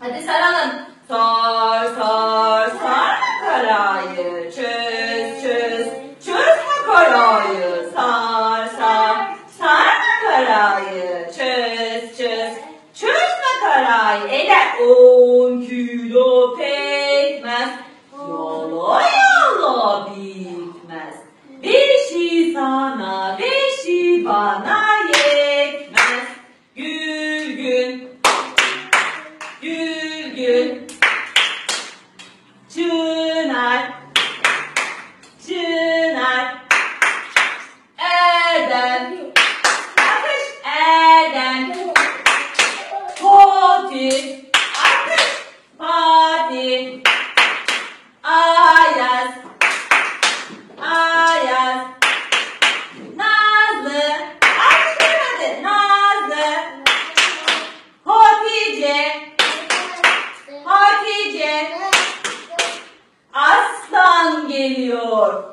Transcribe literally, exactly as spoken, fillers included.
Hadi saralım. Sar sar sar makarayı. Çöz çöz çöz makarayı. Sar sar sar makarayı. Çöz çöz çöz makarayı. Eller on kilo pekmez. Yala yala bitmez. Beşi sana beşi bana yetmez. Gül gün gül gün çınar çınar erdem alkış erdem Fatih alkış Fatih Ayaz Ayaz Nazlı alkış hadi Nazlı Hatice Hatice Aslan geliyor.